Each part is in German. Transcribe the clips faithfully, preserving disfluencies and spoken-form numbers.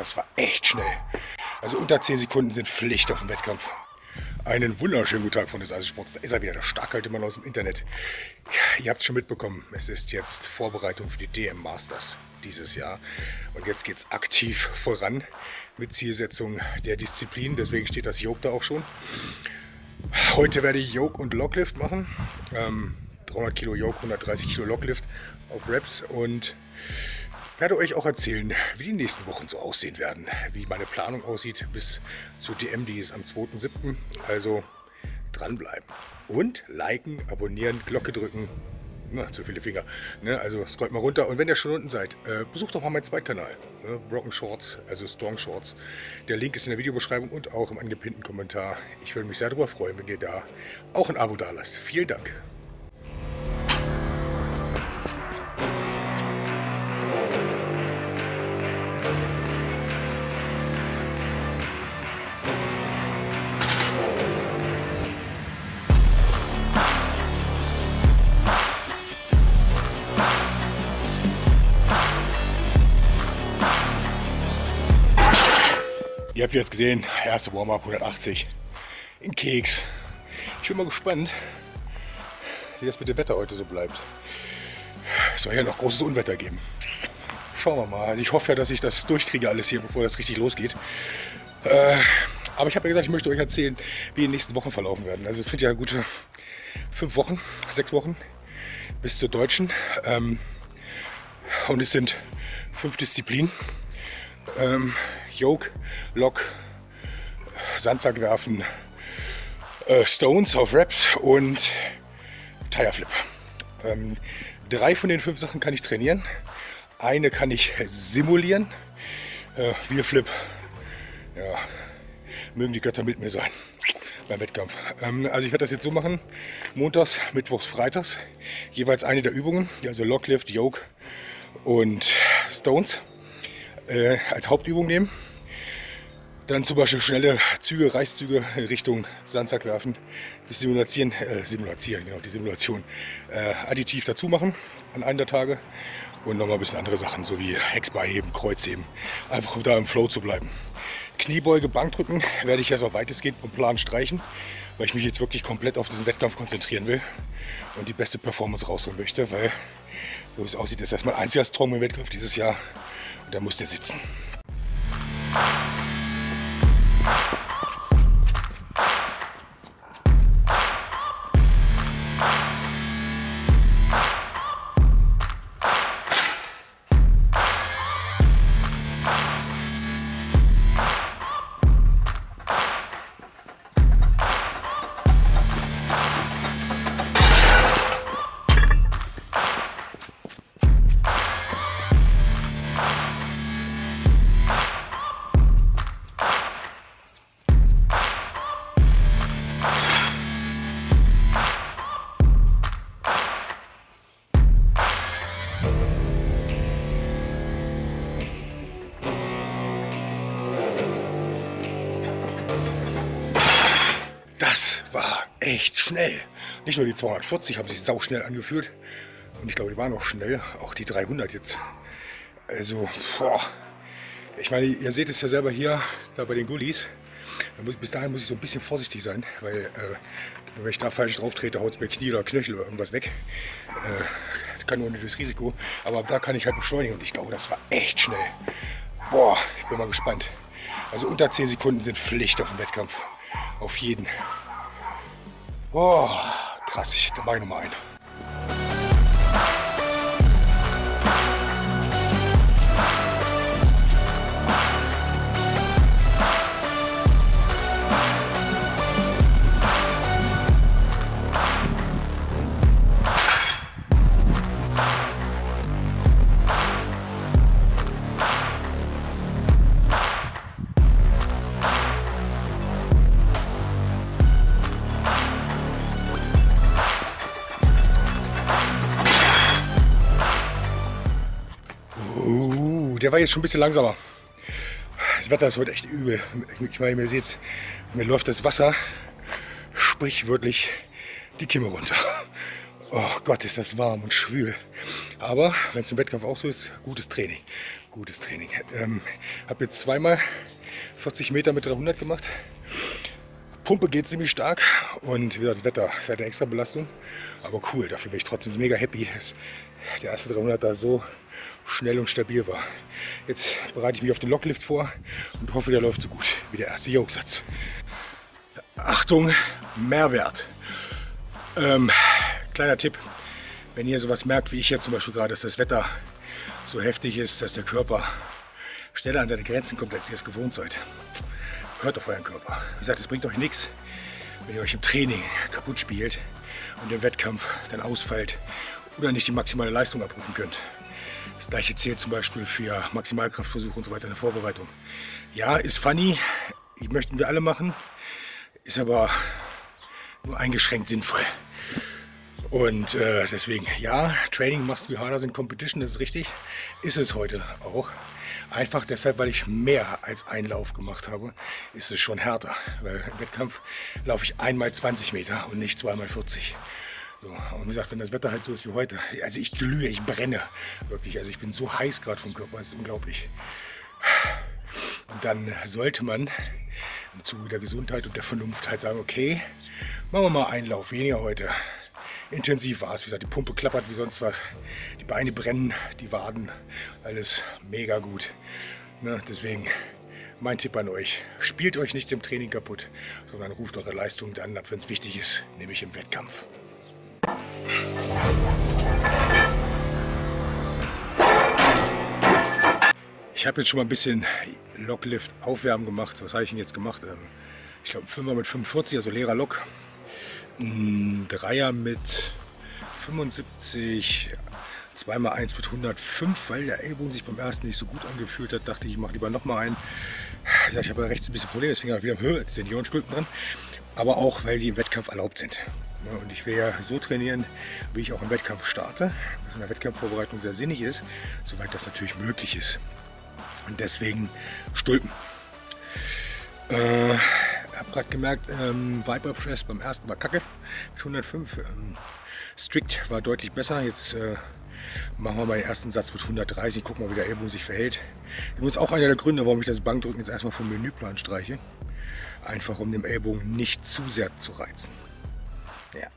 das war echt schnell. Also unter zehn Sekunden sind Pflicht auf dem Wettkampf. Einen wunderschönen guten Tag von des Eisensports. Da ist er wieder, der starkhalte Mann aus dem Internet. Ja, ihr habt es schon mitbekommen, es ist jetzt Vorbereitung für die D M Masters dieses Jahr. Und jetzt geht es aktiv voran mit Zielsetzung der Disziplin. Deswegen steht das Yoke da auch schon. Heute werde ich Yoke und Locklift machen. Ähm, dreihundert Kilo Yoke, hundertdreißig Kilo Locklift auf Reps. Und werde euch auch erzählen, wie die nächsten Wochen so aussehen werden. Wie meine Planung aussieht bis zur D M, die ist am zweiten siebten Also dranbleiben. Und liken, abonnieren, Glocke drücken. Na, zu viele Finger. Ne? Also scrollt mal runter. Und wenn ihr schon unten seid, äh, besucht doch mal meinen Zweitkanal. Ne? Broken Shorts, also Strong Shorts. Der Link ist in der Videobeschreibung und auch im angepinnten Kommentar. Ich würde mich sehr darüber freuen, wenn ihr da auch ein Abo da lasst. Vielen Dank. Ihr habt jetzt gesehen, erste Warm-up hundertachtzig in Keks. Ich bin mal gespannt, wie das mit dem Wetter heute so bleibt. Es soll ja noch großes Unwetter geben. Schauen wir mal. Ich hoffe ja, dass ich das durchkriege alles hier, bevor das richtig losgeht. Äh, aber ich habe ja gesagt, ich möchte euch erzählen, wie die nächsten Wochen verlaufen werden. Also es sind ja gute fünf Wochen, sechs Wochen bis zur Deutschen. Ähm, und es sind fünf Disziplinen. Ähm, Yoke, Lock, Sandsack werfen, äh, Stones auf Reps und Tire Flip. Ähm, drei von den fünf Sachen kann ich trainieren. Eine kann ich simulieren. Äh, Wheel Flip, ja, mögen die Götter mit mir sein beim Wettkampf. Ähm, also ich werde das jetzt so machen: Montags, Mittwochs, Freitags jeweils eine der Übungen, also Locklift, Yoke und Stones äh, als Hauptübung nehmen. Dann zum Beispiel schnelle Züge, Reißzüge Richtung Sandsack werfen, die Simulation, äh, Simulation, genau, die Simulation äh, additiv dazu machen an einem der Tage und nochmal ein bisschen andere Sachen, so wie Hexbeiheben, Kreuzheben, einfach um da im Flow zu bleiben. Kniebeuge, Bankdrücken werde ich erstmal weitestgehend vom Plan streichen, weil ich mich jetzt wirklich komplett auf diesen Wettkampf konzentrieren will und die beste Performance rausholen möchte, weil so wie es aussieht, ist erstmal einziger Strongman-Wettkampf dieses Jahr und da muss der sitzen. Das war echt schnell. Nicht nur die zweihundertvierzig haben sich sauschnell angefühlt. Und ich glaube, die waren auch schnell. Auch die dreihundert jetzt. Also, boah. Ich meine, ihr seht es ja selber hier, da bei den Gullis. Da muss, bis dahin muss ich so ein bisschen vorsichtig sein, weil äh, wenn ich da falsch drauf trete, haut es mir Knie oder Knöchel oder irgendwas weg. Äh, das kann nur das Risiko. Aber da kann ich halt beschleunigen und ich glaube, das war echt schnell. Boah, ich bin mal gespannt. Also unter zehn Sekunden sind Pflicht auf dem Wettkampf. Auf jeden. Boah, krass, ich da mache ich nochmal ein. Der war jetzt schon ein bisschen langsamer. Das Wetter ist heute echt übel. Ich meine, ihr seht, mir läuft das Wasser sprichwörtlich die Kimme runter. Oh Gott, ist das warm und schwül. Aber wenn es im Wettkampf auch so ist, gutes Training. Gutes Training. Ähm, habe jetzt zweimal vierzig Meter mit dreihundert gemacht. Pumpe geht ziemlich stark und wie gesagt, das Wetter ist halt eine extra Belastung. Aber cool, dafür bin ich trotzdem mega happy, dass der erste dreihundert da so schnell und stabil war. Jetzt bereite ich mich auf den Locklift vor und hoffe, der läuft so gut wie der erste Yoke-Satz. Achtung, Mehrwert. Ähm, kleiner Tipp, wenn ihr sowas merkt, wie ich jetzt zum Beispiel gerade, dass das Wetter so heftig ist, dass der Körper schneller an seine Grenzen kommt, als ihr es gewohnt seid. Hört auf euren Körper. Wie gesagt, es bringt euch nichts, wenn ihr euch im Training kaputt spielt und im Wettkampf dann ausfällt oder nicht die maximale Leistung abrufen könnt. Das gleiche zählt zum Beispiel für Maximalkraftversuche und so weiter in der Vorbereitung. Ja, ist funny, möchten wir alle machen, ist aber nur eingeschränkt sinnvoll. Und äh, deswegen, ja, Training must be harder than competition, das ist richtig, ist es heute auch. Einfach deshalb, weil ich mehr als einen Lauf gemacht habe, ist es schon härter. Weil im Wettkampf laufe ich einmal zwanzig Meter und nicht zweimal vierzig. So, und wie gesagt, wenn das Wetter halt so ist wie heute, also ich glühe, ich brenne wirklich. Also ich bin so heiß gerade vom Körper, das ist unglaublich. Und dann sollte man im Zuge der Gesundheit und der Vernunft halt sagen, okay, machen wir mal einen Lauf weniger heute. Intensiv war es, wie gesagt, die Pumpe klappert wie sonst was, die Beine brennen, die Waden, alles mega gut. Ne, deswegen mein Tipp an euch, spielt euch nicht im Training kaputt, sondern ruft eure Leistung dann ab, wenn es wichtig ist, nämlich im Wettkampf. Ich habe jetzt schon mal ein bisschen Locklift Aufwärmen gemacht. Was habe ich denn jetzt gemacht? Ich glaube, ein Fünfer mit fünfundvierzig, also leerer Lok. Ein Dreier mit fünfundsiebzig, zweimal eins mit hundertfünf, weil der Ellbogen sich beim ersten nicht so gut angefühlt hat, dachte ich, ich mache lieber nochmal einen. Ich habe ja rechts ein bisschen Probleme, deswegen habe ich wieder Höhe, Seniorenstulpen dran, aber auch, weil die im Wettkampf erlaubt sind. Und ich will ja so trainieren, wie ich auch im Wettkampf starte, was in der Wettkampfvorbereitung sehr sinnig ist, soweit das natürlich möglich ist. Und deswegen Stulpen. Äh, Ich habe gerade gemerkt, ähm, Viper Press beim ersten war kacke mit hundertfünf. Ähm, Strict war deutlich besser. Jetzt äh, machen wir mal den ersten Satz mit hundertdreißig. Gucken mal, wie der Ellbogen sich verhält. Übrigens auch einer der Gründe, warum ich das Bankdrücken jetzt erstmal vom Menüplan streiche. Einfach um den Ellbogen nicht zu sehr zu reizen. Ja.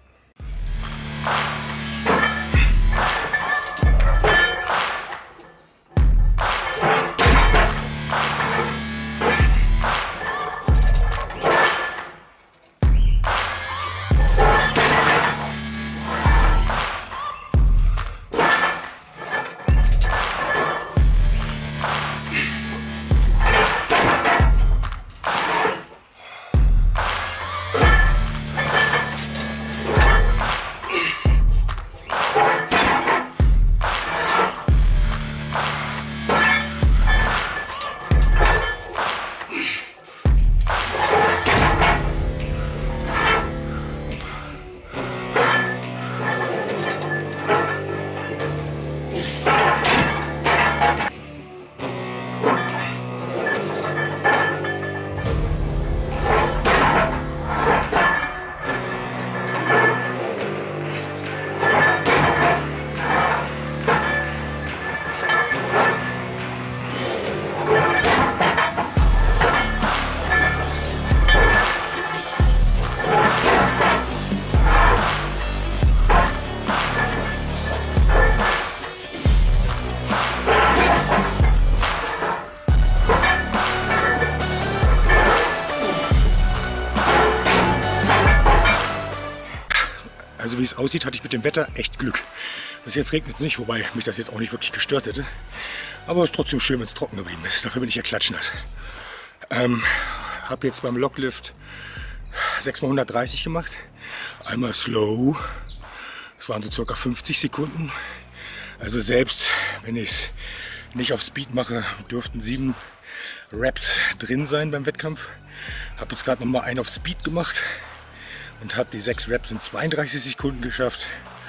Also wie es aussieht, hatte ich mit dem Wetter echt Glück. Bis jetzt regnet es nicht, wobei mich das jetzt auch nicht wirklich gestört hätte. Aber es ist trotzdem schön, wenn es trocken geblieben ist. Dafür bin ich ja klatschnass. Ähm, habe jetzt beim Locklift sechs mal hundertdreißig gemacht. Einmal slow. Das waren so circa fünfzig Sekunden. Also selbst wenn ich es nicht auf Speed mache, dürften sieben Reps drin sein beim Wettkampf. Habe jetzt gerade noch mal einen auf Speed gemacht und habe die sechs Reps in zweiunddreißig Sekunden geschafft.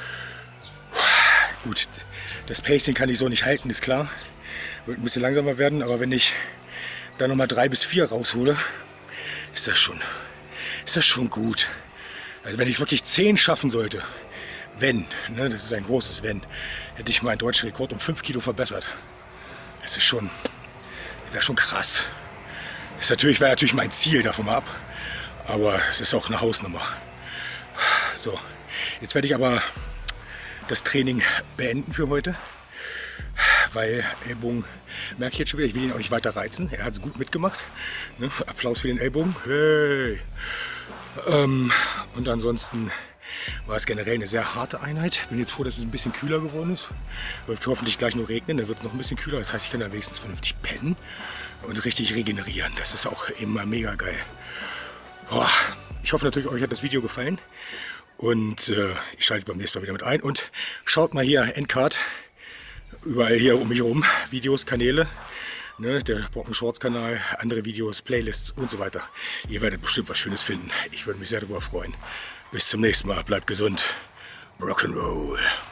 Gut, das Pacing kann ich so nicht halten, ist klar. Wird ein bisschen langsamer werden, aber wenn ich dann noch mal drei bis vier raushole, ist das schon, ist das schon gut. Also wenn ich wirklich zehn schaffen sollte, wenn, ne, das ist ein großes Wenn, hätte ich meinen deutschen Rekord um fünf Kilo verbessert. Das ist schon, das ist schon krass. Das ist natürlich, wäre natürlich mein Ziel davon ab, aber es ist auch eine Hausnummer. So, jetzt werde ich aber das Training beenden für heute, weil Ellbogen merke ich jetzt schon wieder, ich will ihn auch nicht weiter reizen. Er hat es gut mitgemacht. Ne? Applaus für den Ellbogen. Hey. Ähm, und ansonsten war es generell eine sehr harte Einheit. Bin jetzt froh, dass es ein bisschen kühler geworden ist. Wird hoffentlich gleich nur regnen, dann wird es noch ein bisschen kühler. Das heißt, ich kann dann wenigstens vernünftig pennen und richtig regenerieren. Das ist auch immer mega geil. Boah. Ich hoffe natürlich, euch hat das Video gefallen. Und äh, ich schalte beim nächsten Mal wieder mit ein. Und schaut mal hier, Endcard. Überall hier um mich herum. Videos, Kanäle. Ne, der Brocken Shorts Kanal, andere Videos, Playlists und so weiter. Ihr werdet bestimmt was Schönes finden. Ich würde mich sehr darüber freuen. Bis zum nächsten Mal. Bleibt gesund. Rock'n'Roll.